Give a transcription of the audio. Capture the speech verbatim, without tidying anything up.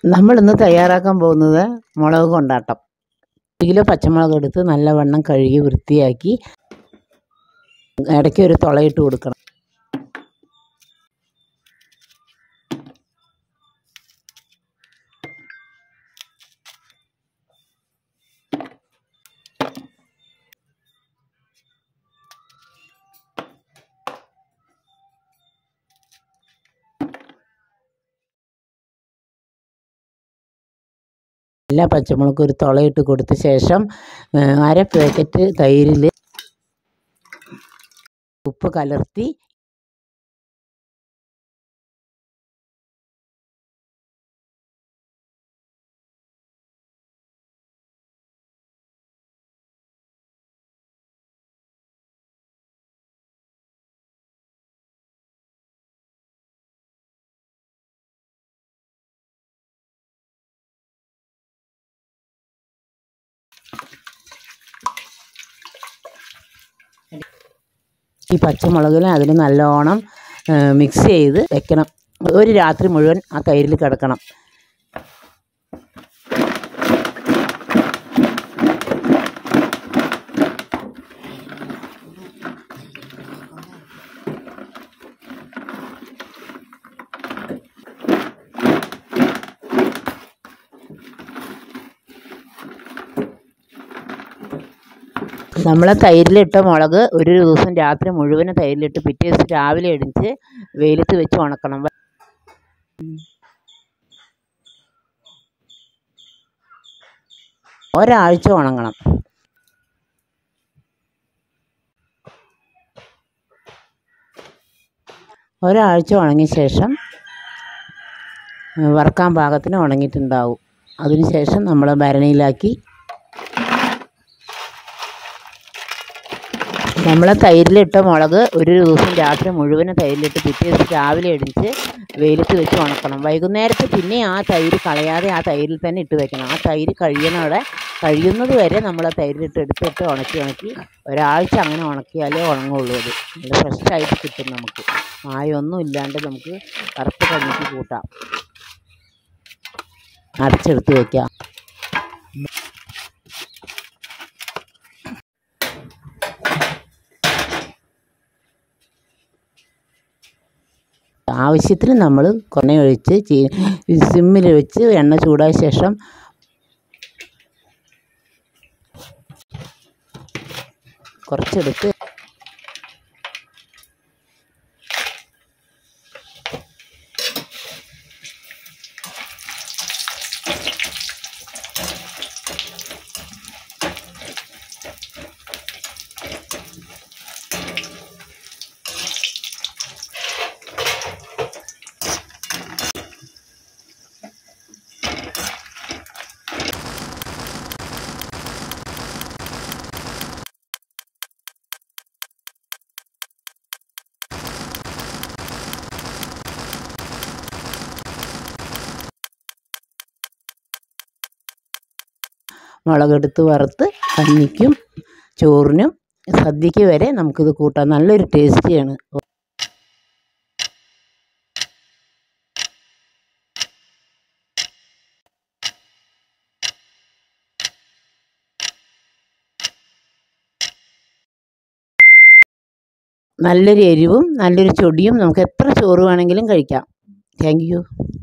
നമ്മൾ ഇന്ന് തയ്യാറാക്കാൻ പോകുന്നത് മുളക് കൊണ്ടാട്ടം. ഒരു കിലോ പച്ചമുളക് എടുത്ത് നല്ലവണ്ണം കഴുകി വൃത്തിയാക്കി ഇടയ്ക്ക് ഒരു തുളയിട്ട് കൊടുക്കണം. എല്ലാ പച്ചമുളകും ഒരു തുളയിട്ട് കൊടുത്ത ശേഷം അര പാക്കറ്റ് തൈരിൽ ഉപ്പ് കലർത്തി ഈ പച്ചമുളകിൽ അതിൽ നല്ലോണം മിക്സ് ചെയ്ത് വെക്കണം. ഒരു രാത്രി മുഴുവൻ ആ തൈരിൽ കിടക്കണം. നമ്മളെ തൈരിലിട്ട മുളക് ഒരു ദിവസം രാത്രി മുഴുവനും തൈരിലിട്ട് പിറ്റേ ദിവസം രാവിലെ എടിച്ച് വെയിലത്ത് വെച്ച് ഉണക്കണം. ഒരാഴ്ച ഉണങ്ങണം. ഒരാഴ്ച ഉണങ്ങിയ ശേഷം വറുക്കാൻ പാകത്തിന് ഉണങ്ങിയിട്ടുണ്ടാവും. അതിനുശേഷം നമ്മൾ ഭരണിയിലാക്കി നമ്മളെ തൈരിലിട്ട മുളക് ഒരു ദിവസം രാത്രി മുഴുവനും തൈരിലിട്ട് പിറ്റേ ദിവസം രാവിലെ എടിച്ച് വെയിലത്ത് വെച്ച് ഉണക്കണം. വൈകുന്നേരത്ത് പിന്നെ ആ തൈര് കളയാതെ ആ തൈരിൽ തന്നെ ഇട്ട് വെക്കണം. ആ തൈര് കഴിയുന്നവിടെ കഴിയുന്നത് വരെ നമ്മൾ ആ തൈരിലിട്ട് എടുത്തിട്ട് ഉണക്കി ഉണക്കി ഒരാഴ്ച അങ്ങനെ ഉണക്കിയാലേ ഉണങ്ങുള്ളൂ. അത് നല്ല ഫ്രഷായിട്ട് കിട്ടും. നമുക്ക് മായൊന്നും ഇല്ലാണ്ട് നമുക്ക് കറുപ്പ് കഞ്ഞിക്ക് കൂട്ടാം. അടച്ചെടുത്ത് വയ്ക്കാം. ആവശ്യത്തിന് നമ്മൾ കുറേ ഒഴിച്ച് സിമ്മിൽ വെച്ച് എണ്ണ ചൂടായ ശേഷം കുറച്ചെടുത്ത് മുളകെടുത്ത് വറുത്ത് കഞ്ഞിക്കും ചോറിനും സദ്യയ്ക്ക് വരെ നമുക്കിത് കൂട്ടാം. നല്ലൊരു ടേസ്റ്റിയാണ്. നല്ലൊരു എരിവും നല്ലൊരു ചൊടിയും നമുക്ക് എത്ര ചോറ് വേണമെങ്കിലും കഴിക്കാം. Thank U.